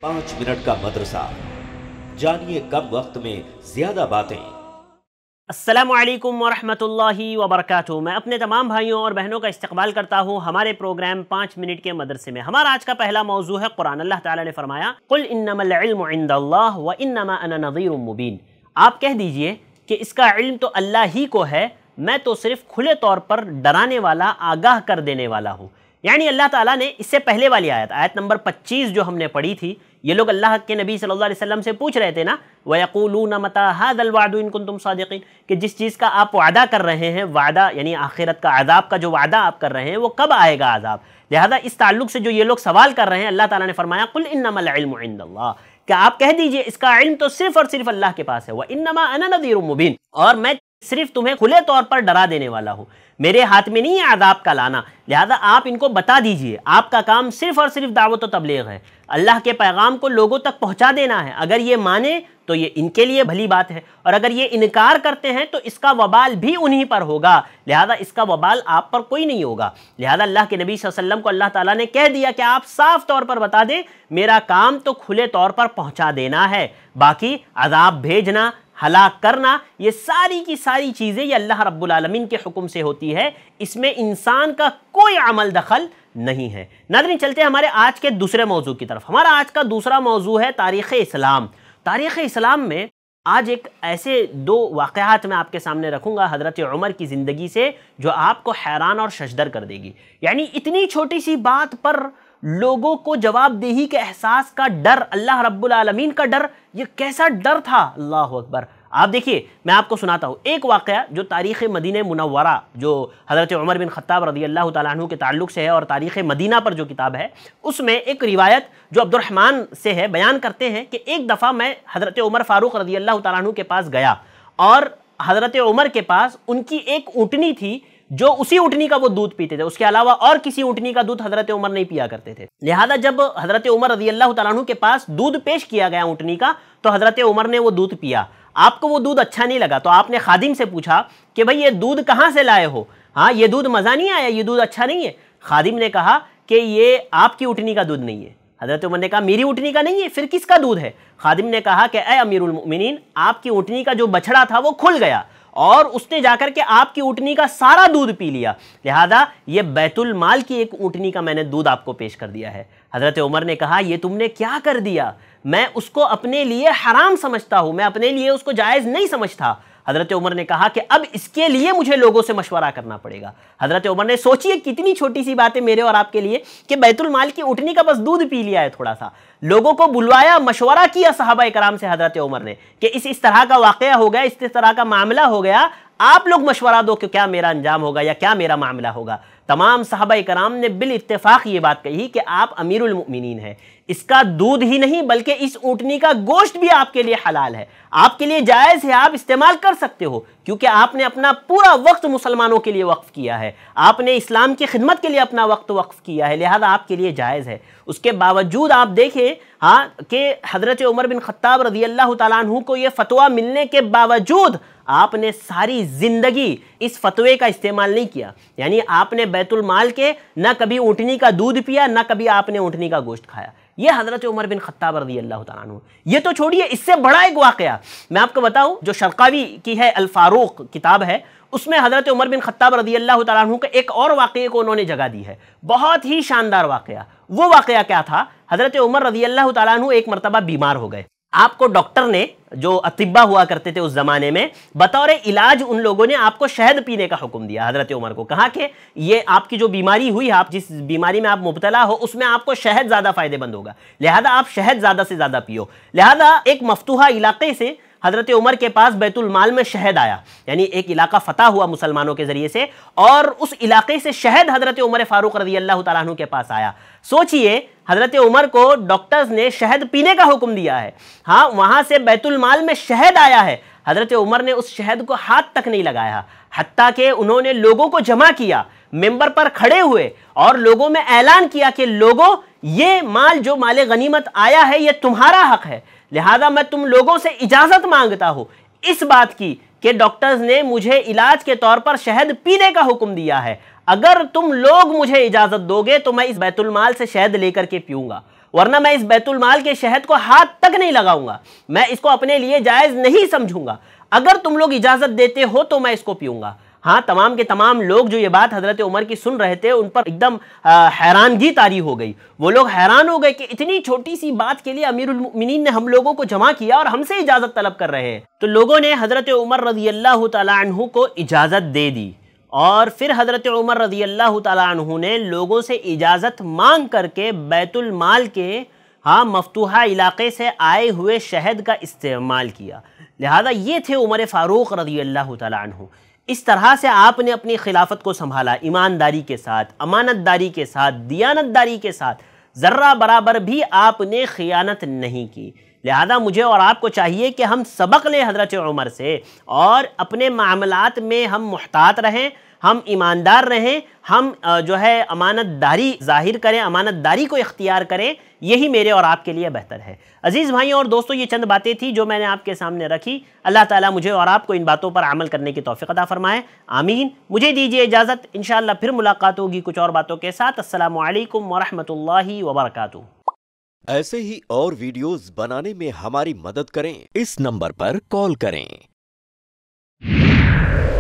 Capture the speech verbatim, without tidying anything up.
पाँच मिनट का मदरसा, जानिए कम वक्त में ज्यादा बातें। अस्सलामु अलैकुम वरहमतुल्लाहि वबरकातुहू। मैं अपने तमाम भाइयों और बहनों का इस्तकबाल करता हूँ हमारे प्रोग्राम पाँच मिनट के मदरसे में। हमारा आज का पहला मौजू है कुरान। अल्लाह ताला ने फरमाया कुल इन्नमल इल्मु इंदल्लाह व इन्नमा अना नज़ीरुम मुबीन। आप कह दीजिए कि इसका इल्म तो अल्लाह ही को है, मैं तो सिर्फ खुले तौर पर डराने वाला, आगाह कर देने वाला हूँ। यानी अल्लाह ताला ने इससे पहले वाली आयत आयत नंबर पच्चीस जो हमने पढ़ी थी, ये लोग अल्लाह के नबी सल्लल्लाहु अलैहि वसल्लम से पूछ रहे थे ना, वयक़ूलूना मता हाज़ल वादु इन कुंतुम सादिक़ीन, कि जिस चीज़ का आप वादा कर रहे हैं, वादा यानी आखिरत का, अज़ाब का जो वादा आप कर रहे हैं, वो कब आएगा अज़ाब। लिहाजा इस ताल्लुक से जो ये लोग सवाल कर रहे हैं, अल्लाह ताला ने फरमाया कुल इन्नमल इल्मु इंदल्लाह, कि आप कह दीजिए इसका इल्म तो सिर्फ और सिर्फ अल्लाह के पास है। व इन्नमा अना नज़ीरुम मुबीन, और मैं सिर्फ तुम्हें खुले तौर पर डरा देने वाला हूँ, मेरे हाथ में नहीं है आदाब का लाना। लिहाजा आप इनको बता दीजिए, आपका काम सिर्फ और सिर्फ दावत व तबलीग है, अल्लाह के पैगाम को लोगों तक पहुँचा देना है। अगर ये माने तो ये इनके लिए भली बात है, और अगर ये इनकार करते हैं तो इसका वबाल भी उन्हीं पर होगा। लिहाजा इसका वबाल आप पर कोई नहीं होगा। लिहाजा अल्लाह के नबी सल्लल्लाहु अलैहि वसल्लम को अल्लाह ताला ने कह दिया कि आप साफ तौर पर बता दें, मेरा काम तो खुले तौर पर पहुँचा देना है, बाकी अज़ाब भेजना, हलाक करना, ये सारी की सारी चीज़ें ये अल्लाह रब्बुल आलमीन के हुक्म से होती है, इसमें इंसान का कोई अमल दखल नहीं है। नाज़रीन, चलते हैं हमारे आज के दूसरे मौजू की तरफ। हमारा आज का दूसरा मौजू है तारीख़ इस्लाम। तारीख़ इस्लाम में आज एक ऐसे दो वाक़यात मैं आपके सामने रखूँगा हज़रत उमर की ज़िंदगी से, जो आपको हैरान और शशदर कर देगी। यानी इतनी छोटी सी बात पर लोगों को जवाबदेही के एहसास का डर, अल्लाह रब्बुल आलमीन का डर, ये कैसा डर था, अल्लाह अकबर। आप देखिए, मैं आपको सुनाता हूँ एक वाक़या जो तारीख़ मदीना मुनव्वरा, जो हज़रत उमर बिन ख़त्ताब रज़ी अल्लाह ताला अन्हु के ताल्लुक़ से है, और तारीख़ मदीना पर जो किताब है उसमें एक रिवायत जो अब्दुर्रहमान से है, बयान करते हैं कि एक दफ़ा मैं हज़रत उमर फ़ारूक़ रज़ी अल्लाह ताला अन्हु के पास गया, और हज़रत उमर के पास उनकी एक ऊँटनी थी, जो उसी ऊँटनी का वो दूध पीते थे, उसके अलावा और किसी ऊँटनी का दूध हज़रत उमर नहीं पिया करते थे। लिहाजा जब हज़रत उमर रज़ी अल्लाह ताला अन्हु के पास दूध पेश किया गया ऊँटनी का, तो हज़रत उमर ने वो दूध पिया। आपको वो दूध अच्छा नहीं लगा, तो आपने खादिम से पूछा कि भाई ये दूध कहाँ से लाए हो, हाँ ये दूध मज़ा नहीं आया, ये दूध अच्छा नहीं है। खादिम ने कहा कि ये आपकी ऊँटनी का दूध नहीं है। हज़रत उमर ने कहा मेरी ऊँटनी का नहीं है, फिर किसका दूध है। खादिम ने कहा कि ए अमीरुल मोमिनीन, आपकी ऊँटनी का जो बछड़ा था वो खुल गया, और उसने जाकर के आपकी ऊँटनी का सारा दूध पी लिया, लिहाजा ये बैतुल माल की एक ऊँटनी का मैंने दूध आपको पेश कर दिया है। हज़रत उमर ने कहा ये तुमने क्या कर दिया, मैं उसको अपने लिए हराम समझता हूँ, मैं अपने लिए उसको जायज़ नहीं समझता। हज़रत उमर ने कहा कि अब इसके लिए मुझे लोगों से मशवरा करना पड़ेगा। हज़रत उमर ने, सोचिए कितनी छोटी सी बात है मेरे और आपके लिए, कि बैतुल माल की ऊँटनी का बस दूध पी लिया है थोड़ा सा। लोगों को बुलवाया, मशवरा किया सहाबा कराम से हज़रत उमर ने कि इस इस तरह का वाक़या हो गया, इस इस तरह का मामला हो गया, आप लोग मशवरा दो कि क्या मेरा अंजाम होगा या क्या मेरा मामला होगा। तमाम सहाबा कराम ने बिल इत्तेफाक ये बात कही कि आप अमीरुल मोमिनीन हैं, इसका दूध ही नहीं बल्कि इस ऊँटनी का गोश्त भी आपके लिए हलाल है, आपके लिए जायज़ है, आप इस्तेमाल कर सकते हो, क्योंकि आपने अपना पूरा वक्त मुसलमानों के लिए वक्फ किया है, आपने इस्लाम की खिदमत के लिए अपना वक्त वक्फ किया है, लिहाजा आपके लिए जायज़ है। उसके बावजूद आप देखें हाँ कि हज़रत उमर बिन ख़त्ताब रज़ी अल्लाह ताला अन्हु को ये फ़तवा मिलने के बावजूद आपने सारी ज़िंदगी इस फतवे का इस्तेमाल नहीं किया। यानी आपने बैतुल माल के ना कभी ऊँटनी का दूध पिया, ना कभी आपने ऊँटनी का गोश्त खाया। ये हज़रत उमर बिन ख़त्ताब रज़ी अल्लाह ताला अन्हु। ये तो छोड़िए, इससे बड़ा एक वाक़या मैं आपको बताऊं, जो शरक़ावी की है अल फ़ारूक़ किताब है, उसमें हज़रत उमर बिन ख़त्ताब रज़ी अल्लाह ताला अन्हु के एक और वाक़ये को उन्होंने जगह दी है, बहुत ही शानदार वाक़या। वो वाक़या क्या था, हज़रत उमर रज़ी अल्लाह ताला अन्हु एक मरतबा बीमार हो गए। आपको डॉक्टर ने, जो अतिब्बा हुआ करते थे उस ज़माने में, बतौर इलाज उन लोगों ने आपको शहद पीने का हुक्म दिया। हज़रत उमर को कहा कि ये आपकी जो बीमारी हुई, आप जिस बीमारी में आप मुब्तला हो, उसमें आपको शहद ज़्यादा फ़ायदेमंद होगा, लिहाजा आप शहद ज़्यादा से ज़्यादा पियो। लिहाजा एक मफतूहा इलाके से हज़रत उमर के पास बैतुल माल में शहद आया, यानी एक इलाका फ़तह हुआ मुसलमानों के ज़रिए से, और उस इलाके से शहद हज़रत उमर फ़ारूक़ रज़ी अल्लाह ताला अन्हु के पास आया। सोचिए, हज़रत उमर को डॉक्टर्स ने शहद पीने का हुक्म दिया है, हाँ वहाँ से बैतुल माल में शहद आया है, हज़रत उमर ने उस शहद को हाथ तक नहीं लगाया, हत्ता कि उन्होंने लोगों को जमा किया, मिंबर पर खड़े हुए और लोगों में ऐलान किया कि लोगों, ये माल जो माल गनीमत आया है ये तुम्हारा हक है, लिहाजा मैं तुम लोगों से इजाज़त मांगता हूँ इस बात की कि डॉक्टर्स ने मुझे इलाज के तौर पर शहद पीने का हुक्म दिया है, अगर तुम लोग मुझे इजाज़त दोगे तो मैं इस बैतुल माल से शहद लेकर के पीऊँगा। वरना मैं इस बैतुल माल के शहद को हाथ तक नहीं लगाऊंगा, मैं इसको अपने लिए जायज़ नहीं समझूंगा, अगर तुम लोग इजाज़त देते हो तो मैं इसको पीऊंगा। हाँ, तमाम के तमाम लोग जो ये बात हज़रत उमर की सुन रहे थे उन पर एकदम हैरानगी तारी हो गई। वो लोग हैरान हो गए कि इतनी छोटी सी बात के लिए अमीरुल मोमिनीन ने हम लोगों को जमा किया और हमसे इजाज़त तलब कर रहे हैं। तो लोगों ने हज़रत उमर रज़ी अल्लाह तआला अन्हु को इजाज़त दे दी और फिर हज़रत उमर रज़ी अल्लाह तआला अन्हु ने लोगों से इजाज़त मांग करके बैतुल माल के हाँ मफ्तूहा इलाके से आए हुए शहद का इस्तेमाल किया। लिहाजा ये थे उमर फ़ारूक रज़ी अल्लाह तआला अन्हु। इस तरह से आपने अपनी खिलाफत को संभाला, ईमानदारी के साथ, अमानतदारी के साथ, दियानतदारी के साथ, ज़र्रा बराबर भी आपने खियानत नहीं की। लिहाजा मुझे और आपको चाहिए कि हम सबक लें हज़रत उमर से और अपने मामलात में हम मुहतात रहें, हम ईमानदार रहें, हम जो है अमानतदारी ज़ाहिर करें, अमानतदारी को इख्तियार करें। यही मेरे और आपके लिए बेहतर है। अज़ीज़ भाइयों और दोस्तों, ये चंद बातें थी जो मैंने आपके सामने रखी। अल्लाह ताला मुझे और आपको इन बातों पर अमल करने की तौफ़ीक़ अता फ़रमाए, आमीन। मुझे दीजिए इजाज़त, इंशाअल्लाह फिर मुलाकात होगी कुछ और बातों के साथ। अस्सलामु अलैकुम वरहमतुल्लाहि वबरकातुहू। ऐसे ही और वीडियोस बनाने में हमारी मदद करें, इस नंबर पर कॉल करें।